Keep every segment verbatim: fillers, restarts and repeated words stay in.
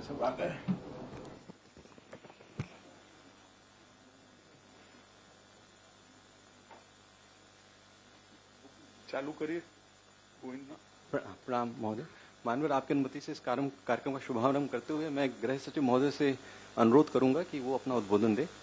सब आ गए। चालू करिए। प्रणाम महोदय। माननीय आपकी अनुमति से इस कार्यक्रम कार्यक्रम का शुभारंभ करते हुए मैं गृह सचिव महोदय से अनुरोध करूंगा कि वो अपना उद्बोधन दे।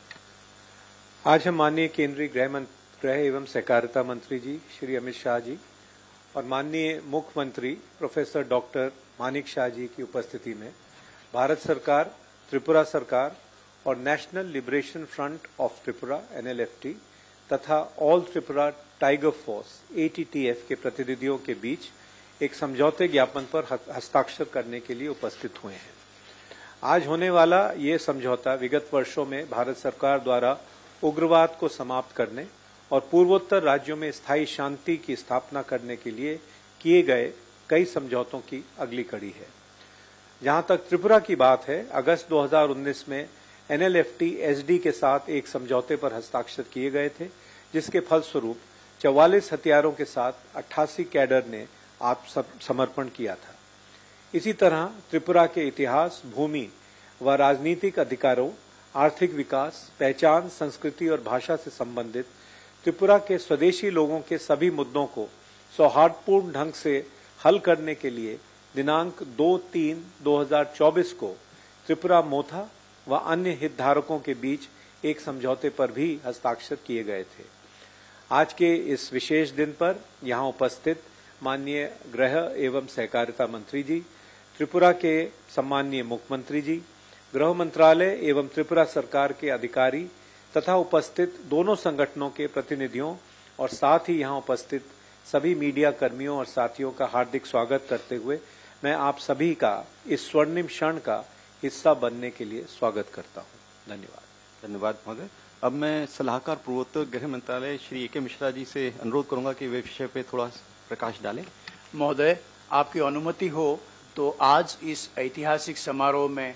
आज हम माननीय केंद्रीय गृह मंत्री गृह एवं सहकारिता मंत्री जी श्री अमित शाह जी और माननीय मुख्यमंत्री प्रोफेसर डॉक्टर मानिक शाह जी की उपस्थिति में भारत सरकार, त्रिपुरा सरकार और national liberation front of Tripura N L F T तथा all Tripura tiger force A T T F के प्रतिनिधियों के बीच एक समझौते ज्ञापन पर हस्ताक्षर करने के लिए उपस्थित हुए हैं। आज होने वाला ये समझौता विगत वर्षों में भारत सरकार द्वारा उग्रवाद को समाप्त करने और पूर्वोत्तर राज्यों में स्थायी शांति की स्थापना करने के लिए किए गए कई समझौतों की अगली कड़ी है। जहां तक त्रिपुरा की बात है, अगस्त दो हज़ार उन्नीस में N L F T S D के साथ एक समझौते पर हस्ताक्षर किए गए थे, जिसके फलस्वरूप चौवालीस हथियारों के साथ अट्ठासी कैडर ने आत्मसमर्पण किया था। इसी तरह त्रिपुरा के इतिहास, भूमि व राजनीतिक अधिकारों, आर्थिक विकास, पहचान, संस्कृति और भाषा से संबंधित त्रिपुरा के स्वदेशी लोगों के सभी मुद्दों को सौहार्दपूर्ण ढंग से हल करने के लिए दिनांक दो तीन दो हज़ार चौबीस को त्रिपुरा मोथा व अन्य हितधारकों के बीच एक समझौते पर भी हस्ताक्षर किए गए थे। आज के इस विशेष दिन पर यहाँ उपस्थित माननीय गृह एवं सहकारिता मंत्री जी, त्रिपुरा के सम्माननीय मुख्यमंत्री जी, गृह मंत्रालय एवं त्रिपुरा सरकार के अधिकारी तथा उपस्थित दोनों संगठनों के प्रतिनिधियों और साथ ही यहाँ उपस्थित सभी मीडिया कर्मियों और साथियों का हार्दिक स्वागत करते हुए मैं आप सभी का इस स्वर्णिम क्षण का हिस्सा बनने के लिए स्वागत करता हूँ। धन्यवाद। धन्यवाद महोदय। अब मैं सलाहकार पूर्वोत्तर गृह मंत्रालय श्री ए के मिश्रा जी से अनुरोध करूंगा कि वे विषय पे थोड़ा प्रकाश डालें। महोदय, आपकी अनुमति हो तो आज इस ऐतिहासिक समारोह में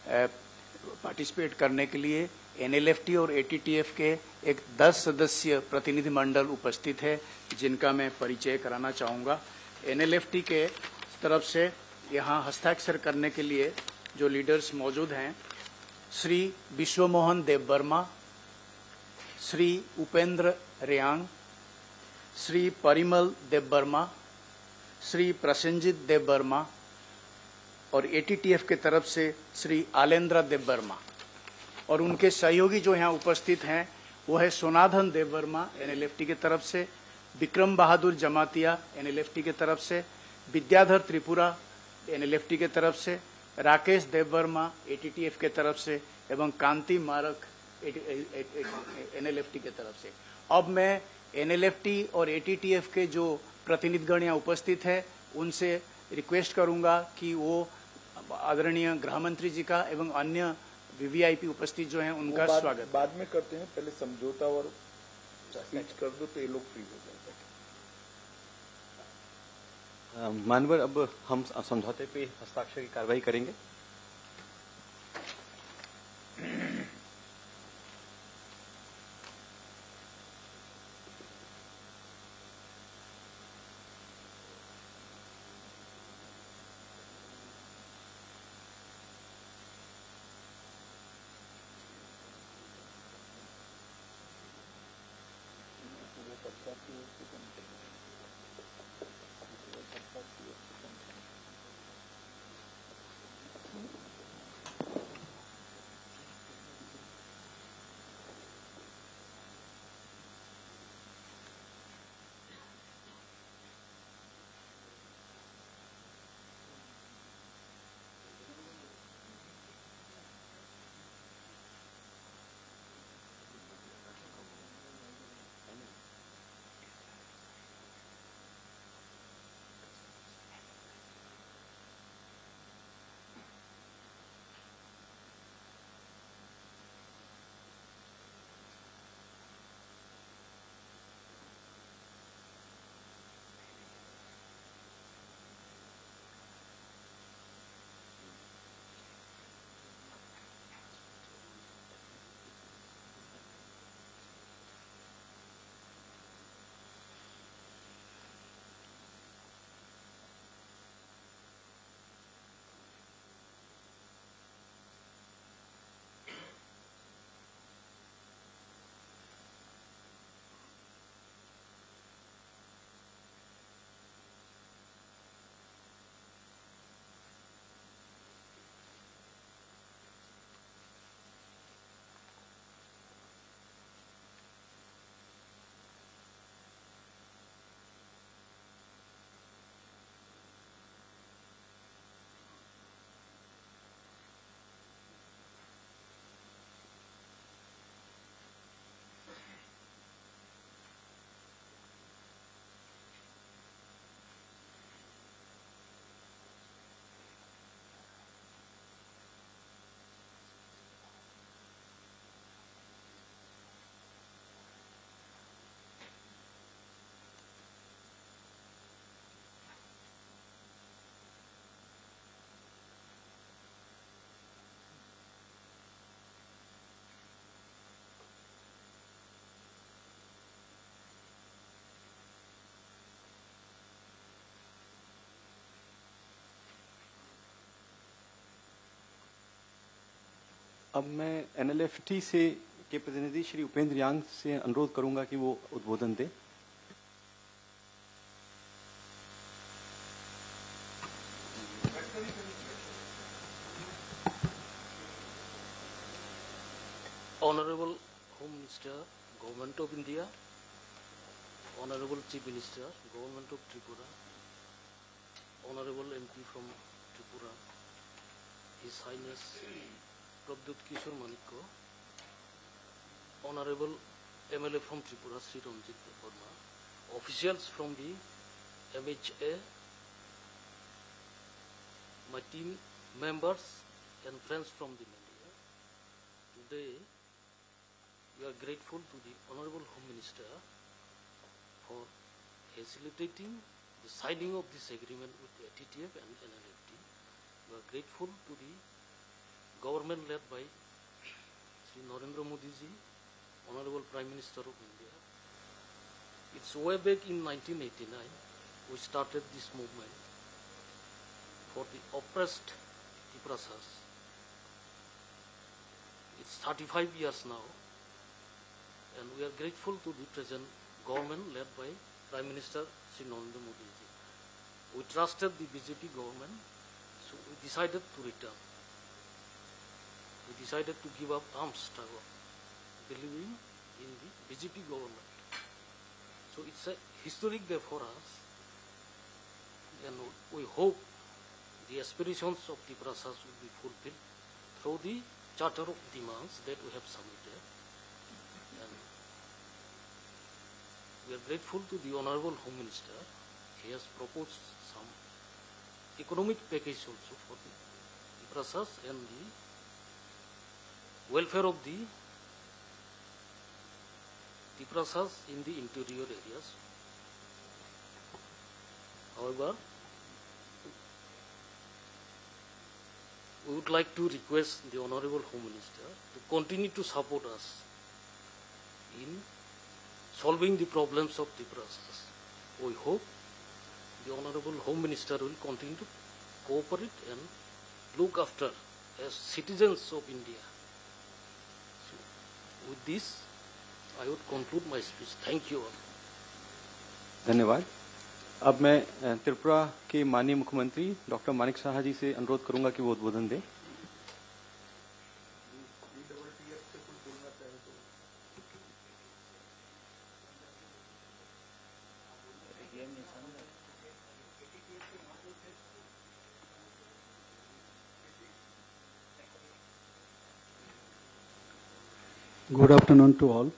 पार्टिसिपेट करने के लिए एन एल एफ टी और ए टी टी एफ के एक दस सदस्यीय प्रतिनिधि मंडल उपस्थित है, जिनका मैं परिचय कराना चाहूँगा। एन एल एफ टी के तरफ से यहाँ हस्ताक्षर करने के लिए जो लीडर्स मौजूद हैं, श्री विश्वमोहन देव वर्मा, श्री उपेंद्र रेयांग, श्री परिमल देव वर्मा, श्री प्रसेंजित देव वर्मा और ए टी टी एफ के तरफ से श्री आलेंद्र देव वर्मा और उनके सहयोगी जो यहाँ उपस्थित हैं वो है Sonadhan Dev Varma N L F T के तरफ से, Vikram Bahadur Jamatia N L F T के तरफ से, Vidyadhar Tripura N L F T के तरफ से, Rakesh Dev Varma A T T F के तरफ से एवं कांति मारक एन एल एफ टी के तरफ से। अब मैं एन एल एफ टी और ए टी टी एफ के जो प्रतिनिधिगण यहाँ उपस्थित है उनसे रिक्वेस्ट करूंगा कि वो आदरणीय गृह मंत्री जी का एवं अन्य वी वी आई पी उपस्थित जो हैं उनका बाद, स्वागत। बाद में करते हैं, पहले समझौता और स्पीच कर दो तो ये लोग फ्री हो जाएंगे। माननीय, अब हम समझौते पे हस्ताक्षर की कार्रवाई करेंगे। अब मैं एनएलएफटी से के प्रतिनिधि श्री उपेंद्र यांग से अनुरोध करूंगा कि वो उद्बोधन दें। Honorable Home Minister, Government of India, Honorable Chief Minister, Government of Tripura, Honorable M P from Tripura, His Highness Prabdut Kishore Manikko, Honorable M L A from Tripura, Sri Ranjit Verma, officials from the M H A, my team members and friends from the media. Today, we are grateful to the Honorable Home Minister for facilitating the signing of this agreement with the A T T F and N L F T. We are grateful to the government led by Sri Narendra Modi ji, Honorable Prime Minister of India. It's way back in nineteen eighty-nine we started this movement for the oppressed Tiprasas. It's thirty-five years now, and we are grateful to the present government led by Prime Minister Sri Narendra Modi ji. We trusted the B J P government, so we decided to return. We decided to give up arms struggle, believing in the B J P government. So it's a historic day for us, and we hope the aspirations of the Tiprasas will be fulfilled through the Charter of Demands that we have submitted. And we are grateful to the Honorable Home Minister. He has proposed some economic package also for the Tiprasas and the welfare of the Tiprasas in the interior areas. However, we would like to request the Honorable Home Minister to continue to support us in solving the problems of Tiprasas. We hope the Honorable Home Minister will continue to cooperate and look after as citizens of India. So, with this, I would conclude my speech. Thank you all. धन्यवाद। अब मैं त्रिपुरा के माननीय मुख्यमंत्री doctor Manik Saha जी से अनुरोध करूंगा कि वो उद्बोधन दें। Good afternoon to all.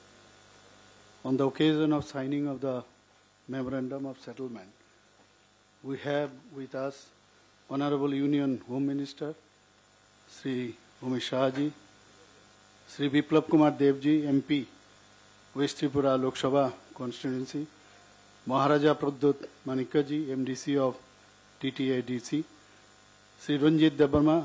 On the occasion of signing of the Memorandum of Settlement, we have with us Honorable Union Home Minister, Sri Amit Shah ji, Sri Biplab Kumar Dev ji, M P, West Tripura Lok Sabha Constituency, Maharaja Prabdut Manikko ji, M D C of T T A D C, Sri Ranjit Verma,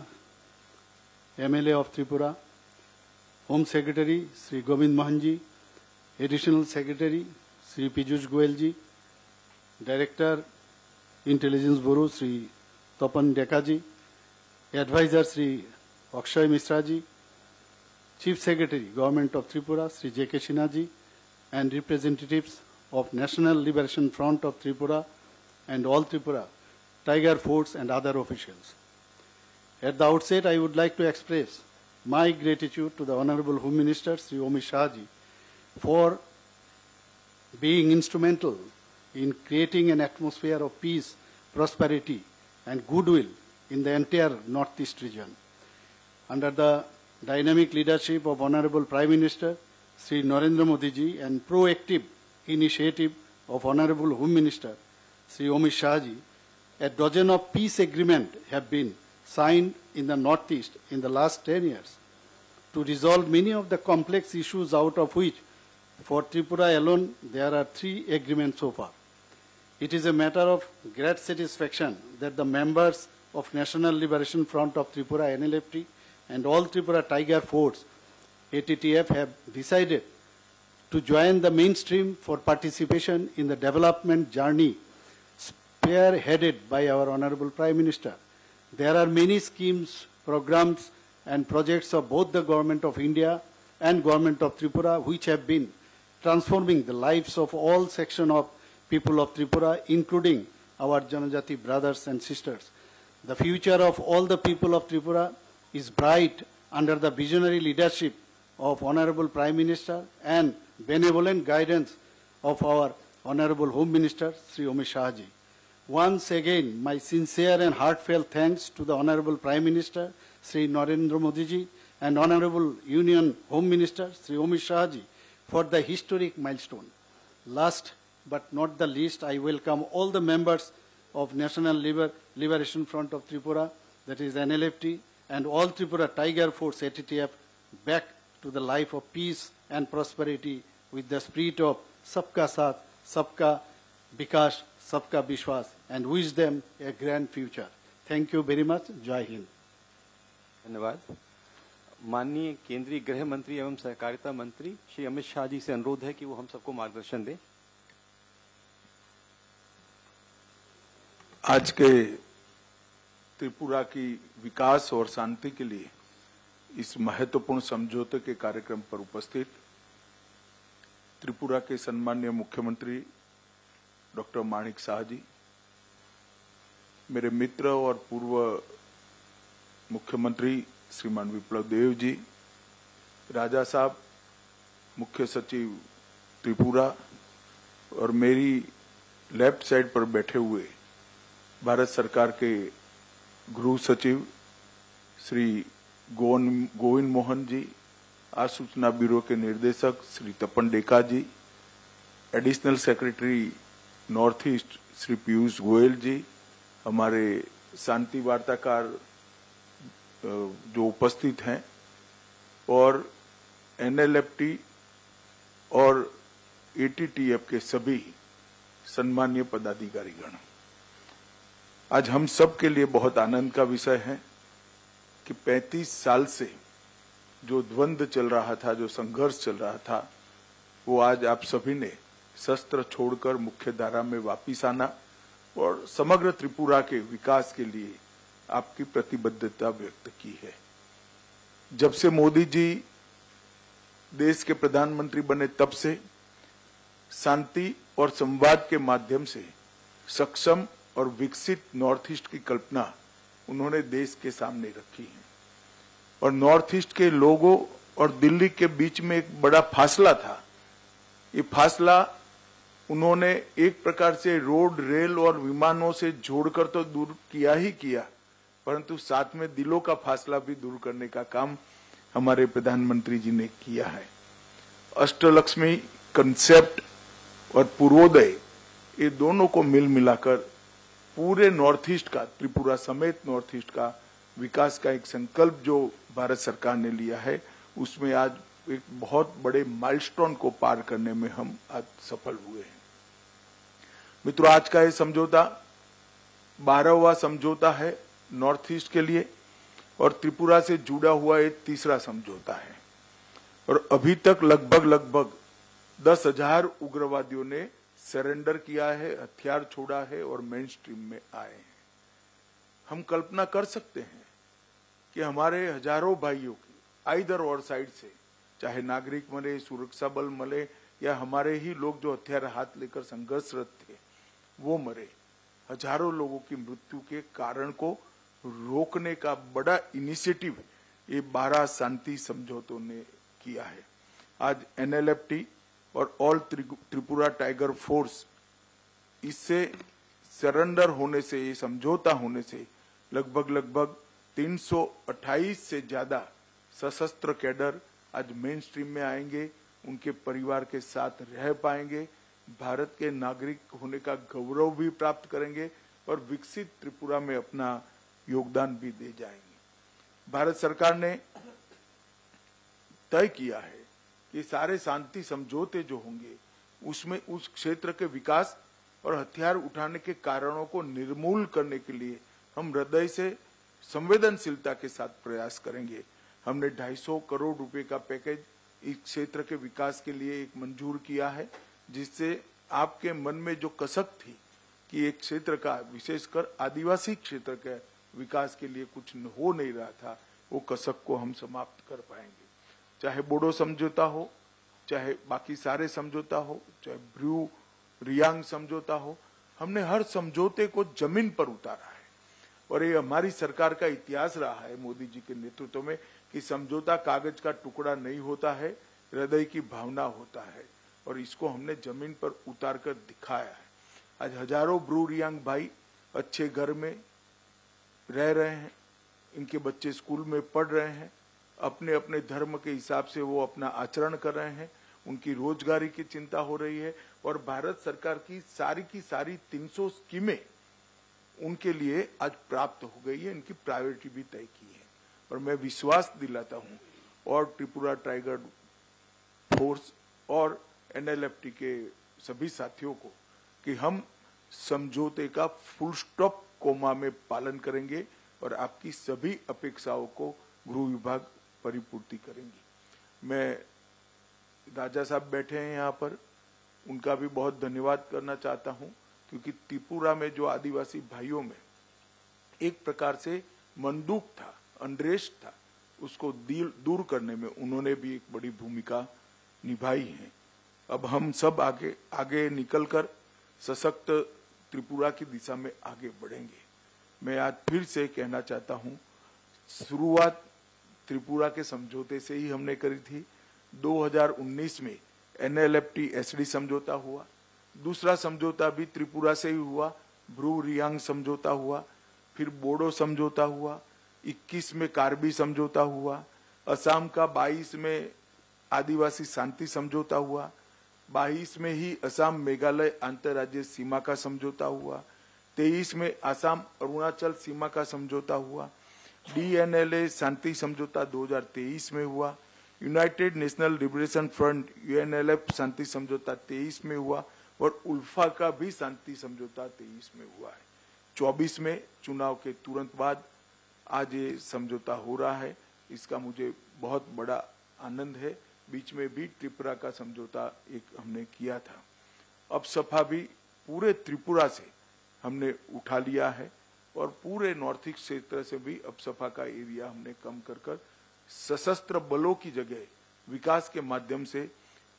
M L A of Tripura, Home Secretary Sri Govind Mohan ji, Additional Secretary Sri Piyush Goyal ji, Director Intelligence Bureau Sri Tapan Deka ji, Advisor Sri Akshay Misra ji, Chief Secretary Government of Tripura Sri J K Sinha ji, and representatives of National Liberation Front of Tripura and All Tripura, Tiger Force and other officials. At the outset, I would like to express my gratitude to the Honorable Home Minister Sri Amit Shah ji for being instrumental in creating an atmosphere of peace, prosperity and goodwill in the entire Northeast region. Under the dynamic leadership of Honorable Prime Minister Sri Narendra Modi ji and proactive initiative of Honorable Home Minister Sri Amit Shah ji, a dozen of peace agreements have been signed in the Northeast in the last ten years to resolve many of the complex issues, out of which for Tripura alone there are three agreements so far. It is a matter of great satisfaction that the members of National Liberation Front of Tripura N L F T and All Tripura Tiger Force A T T F have decided to join the mainstream for participation in the development journey spearheaded by our Honorable Prime Minister. There are many schemes, programs and projects of both the Government of India and Government of Tripura, which have been transforming the lives of all sections of people of Tripura, including our Janajati brothers and sisters. The future of all the people of Tripura is bright under the visionary leadership of Honorable Prime Minister and benevolent guidance of our Honorable Home Minister, Sri Amit Shah Ji. Once again, my sincere and heartfelt thanks to the Honorable Prime Minister, Sri Narendra Modi Ji, and Honorable Union Home Minister, Sri Amit Shah Ji, for the historic milestone. Last but not the least, I welcome all the members of National Liber Liberation Front of Tripura, that is N L F T, and all Tripura Tiger Force A T T F back to the life of peace and prosperity with the spirit of Sabka Saath, Sabka Bikash, Sabka Vishwas, and wish them a grand future. Thank you very much. Jai Hind. धन्यवाद। माननीय केंद्रीय गृह मंत्री एवं सहकारिता मंत्री श्री अमित शाह जी से अनुरोध है कि वो हम सबको मार्गदर्शन दें। आज के त्रिपुरा की विकास और शांति के लिए इस महत्वपूर्ण समझौते के कार्यक्रम पर उपस्थित त्रिपुरा के सम्माननीय मुख्यमंत्री डॉक्टर माणिक शाह जी, मेरे मित्र और पूर्व मुख्यमंत्री श्रीमान विप्लव देव जी, राजा साहब, मुख्य सचिव त्रिपुरा, और मेरी लेफ्ट साइड पर बैठे हुए भारत सरकार के गृह सचिव श्री गोविंद मोहन जी, आसूचना ब्यूरो के निर्देशक Shri Tapan Deka ji, additional secretary north east Shri Piyush Goyal ji, हमारे शांति वार्ताकार जो उपस्थित हैं, और एन एल एफ टी और ए टी टी एफ के सभी सम्मानीय पदाधिकारीगण, आज हम सब के लिए बहुत आनंद का विषय है कि पैंतीस साल से जो द्वंद्व चल रहा था, जो संघर्ष चल रहा था, वो आज आप सभी ने शस्त्र छोड़कर मुख्य धारा में वापिस आना और समग्र त्रिपुरा के विकास के लिए आपकी प्रतिबद्धता व्यक्त की है। जब से मोदी जी देश के प्रधानमंत्री बने तब से शांति और संवाद के माध्यम से सक्षम और विकसित नॉर्थ ईस्ट की कल्पना उन्होंने देश के सामने रखी है। और नॉर्थ ईस्ट के लोगों और दिल्ली के बीच में एक बड़ा फासला था। ये फासला उन्होंने एक प्रकार से रोड, रेल और विमानों से जोड़कर तो दूर किया ही किया, परंतु साथ में दिलों का फासला भी दूर करने का काम हमारे प्रधानमंत्री जी ने किया है। अष्टलक्ष्मी कंसेप्ट और पूर्वोदय, ये दोनों को मिल मिलाकर पूरे नॉर्थ ईस्ट का, त्रिपुरा समेत नॉर्थ ईस्ट का विकास का एक संकल्प जो भारत सरकार ने लिया है, उसमें आज एक बहुत बड़े माइलस्टोन को पार करने में हम आज सफल हुए हैं। मित्रों, आज का ये समझौता बारहवां समझौता है नॉर्थ ईस्ट के लिए और त्रिपुरा से जुड़ा हुआ एक तीसरा समझौता है। और अभी तक लगभग लगभग दस हजार उग्रवादियों ने सरेंडर किया है, हथियार छोड़ा है और मेन स्ट्रीम में आए हैं। हम कल्पना कर सकते हैं कि हमारे हजारों भाइयों की आइदर और साइड से, चाहे नागरिक मरे, सुरक्षा बल मरे या हमारे ही लोग जो हथियार हाथ लेकर संघर्षरत थे वो मरे, हजारों लोगों की मृत्यु के कारण को रोकने का बड़ा इनिशिएटिव ये बारह शांति समझौतों ने किया है। आज एन एल एफ टी और ऑल त्रिपुरा टाइगर फोर्स, इससे सरेंडर होने से, ये समझौता होने से लगभग लगभग तीन सौ अट्ठाईस से ज्यादा सशस्त्र कैडर आज मेन स्ट्रीम में आएंगे, उनके परिवार के साथ रह पाएंगे, भारत के नागरिक होने का गौरव भी प्राप्त करेंगे और विकसित त्रिपुरा में अपना योगदान भी दे जाएंगे। भारत सरकार ने तय किया है कि सारे शांति समझौते जो होंगे उसमें उस क्षेत्र के विकास और हथियार उठाने के कारणों को निर्मूल करने के लिए हम हृदय से संवेदनशीलता के साथ प्रयास करेंगे। हमने ढाई सौ करोड़ रुपए का पैकेज इस क्षेत्र के विकास के लिए एक मंजूर किया है, जिससे आपके मन में जो कसक थी कि एक क्षेत्र का, विशेषकर आदिवासी क्षेत्र के विकास के लिए कुछ हो नहीं रहा था, वो कसक को हम समाप्त कर पाएंगे। चाहे बोडो समझौता हो, चाहे बाकी सारे समझौता हो, चाहे ब्रू रियांग समझौता हो, हमने हर समझौते को जमीन पर उतारा है। और ये हमारी सरकार का इतिहास रहा है मोदी जी के नेतृत्व में कि समझौता कागज का टुकड़ा नहीं होता है, हृदय की भावना होता है, और इसको हमने जमीन पर उतार कर दिखाया है। आज हजारों ब्रू रियांग भाई अच्छे घर में रह रहे हैं, इनके बच्चे स्कूल में पढ़ रहे हैं, अपने अपने धर्म के हिसाब से वो अपना आचरण कर रहे हैं, उनकी रोजगारी की चिंता हो रही है, और भारत सरकार की सारी की सारी तीन सौ स्कीमें उनके लिए आज प्राप्त हो गई है, इनकी प्रायोरिटी भी तय की है। और मैं विश्वास दिलाता हूं और त्रिपुरा टाइगर फोर्स और एनएलएफटी के सभी साथियों को कि हम समझौते का फुल स्टॉप कोमा में पालन करेंगे और आपकी सभी अपेक्षाओं को गृह विभाग परिपूर्ति करेंगी। मैं राजा साहब बैठे हैं यहाँ पर, उनका भी बहुत धन्यवाद करना चाहता हूँ, क्योंकि त्रिपुरा में जो आदिवासी भाइयों में एक प्रकार से मंदूक था, अनरेस्ट था, उसको दूर करने में उन्होंने भी एक बड़ी भूमिका निभाई है। अब हम सब आगे आगे निकलकर सशक्त त्रिपुरा की दिशा में आगे बढ़ेंगे। मैं आज फिर से कहना चाहता हूँ, शुरुआत त्रिपुरा के समझौते से ही हमने करी थी। दो हज़ार उन्नीस में एनएलएफटी एसडी समझौता हुआ, दूसरा समझौता भी त्रिपुरा से ही हुआ, ब्रू रियांग समझौता हुआ, फिर बोडो समझौता हुआ, इक्कीस में कार्बी समझौता हुआ, असम का बाईस में आदिवासी शांति समझौता हुआ, बाईस में ही असम मेघालय अंतर्राज्यीय सीमा का समझौता हुआ, तेईस में असम अरुणाचल सीमा का समझौता हुआ, डीएनएलए शांति समझौता दो हज़ार तेईस में हुआ, united national liberation front UNLF शांति समझौता तेईस में हुआ, और उल्फा का भी शांति समझौता तेईस में हुआ है। चौबीस में चुनाव के तुरंत बाद आज ये समझौता हो रहा है, इसका मुझे बहुत बड़ा आनंद है। बीच में भी त्रिपुरा का समझौता एक हमने किया था। अब सफा भी पूरे त्रिपुरा से हमने उठा लिया है, और पूरे नॉर्थ ईस्ट क्षेत्र से भी अब सफा का एरिया हमने कम कर कर सशस्त्र बलों की जगह विकास के माध्यम से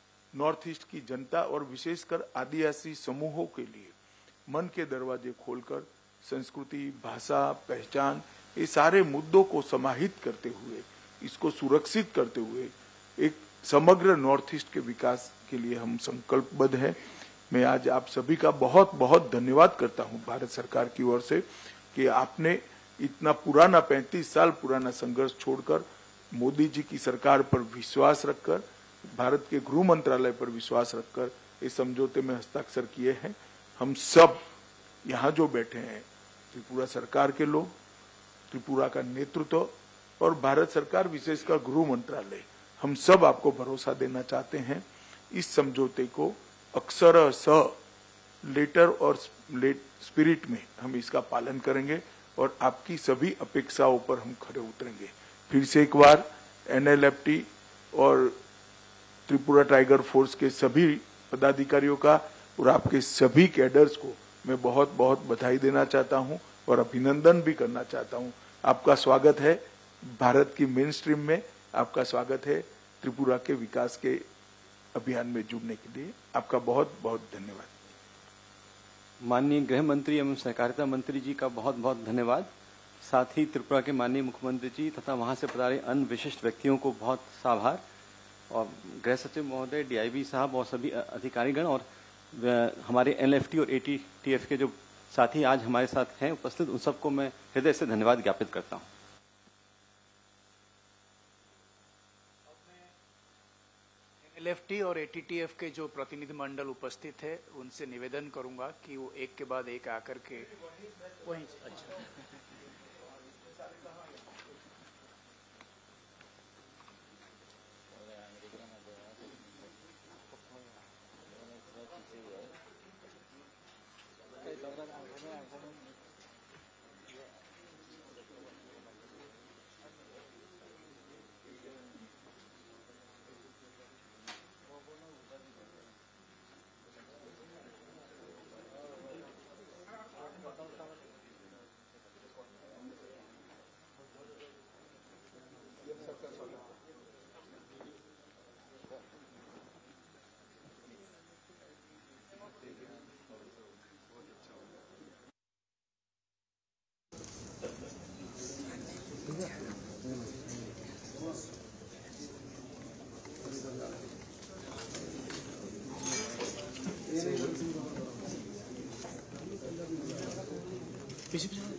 नॉर्थ ईस्ट की जनता और विशेषकर आदिवासी समूहों के लिए मन के दरवाजे खोलकर संस्कृति, भाषा, पहचान, ये सारे मुद्दों को समाहित करते हुए, इसको सुरक्षित करते हुए एक समग्र नॉर्थ ईस्ट के विकास के लिए हम संकल्पबद्ध हैं। मैं आज आप सभी का बहुत बहुत धन्यवाद करता हूं भारत सरकार की ओर से कि आपने इतना पुराना पैंतीस साल पुराना संघर्ष छोड़कर मोदी जी की सरकार पर विश्वास रखकर, भारत के गृह मंत्रालय पर विश्वास रखकर इस समझौते में हस्ताक्षर किए हैं। हम सब यहाँ जो बैठे हैं, त्रिपुरा सरकार के लोग, त्रिपुरा का नेतृत्व और भारत सरकार विशेषकर गृह मंत्रालय, हम सब आपको भरोसा देना चाहते हैं। इस समझौते को अक्षर स लेटर और लेट स्पिरिट में हम इसका पालन करेंगे और आपकी सभी अपेक्षाओं पर हम खड़े उतरेंगे। फिर से एक बार एनएलएफटी और त्रिपुरा टाइगर फोर्स के सभी पदाधिकारियों का और आपके सभी कैडर्स को मैं बहुत बहुत बधाई देना चाहता हूं और अभिनंदन भी करना चाहता हूं। आपका स्वागत है भारत की मेन स्ट्रीम में, आपका स्वागत है त्रिपुरा के विकास के अभियान में जुड़ने के लिए। आपका बहुत बहुत धन्यवाद। माननीय गृह मंत्री एवं सहकारिता मंत्री जी का बहुत बहुत धन्यवाद। साथ ही त्रिपुरा के माननीय मुख्यमंत्री जी तथा वहां से पधारे अन्य विशिष्ट व्यक्तियों को बहुत सा आभार, और गृह सचिव महोदय, डीआईबी साहब और सभी अधिकारीगण और हमारे एनएलएफटी और एटीटीएफ के जो साथी आज हमारे साथ हैं उपस्थित, उन सबको मैं हृदय से धन्यवाद ज्ञापित करता हूं। एनएलएफटी और एटीटीएफ के जो प्रतिनिधि मंडल उपस्थित है उनसे निवेदन करूंगा कि वो एक के बाद एक आकर के वहीं अच्छा पीछे पीछे